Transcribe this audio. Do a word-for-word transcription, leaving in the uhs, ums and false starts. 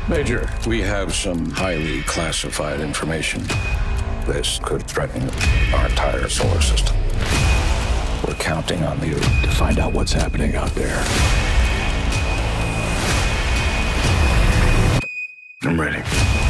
Major, we have some highly classified information. This could threaten our entire solar system. We're counting on you to find out what's happening out there. I'm ready.